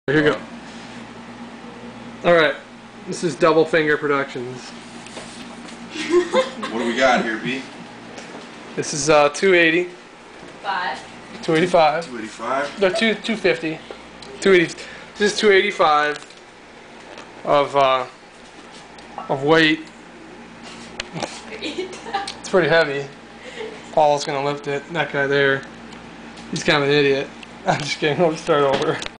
Here you go. Alright, this is Double Finger Productions. What do we got here, B? This is 280. 285. 285? No, 250. 280. This is 285 of weight. It's pretty heavy. Paul's gonna lift it. That guy there, he's kind of an idiot. I'm just kidding. Let's start over.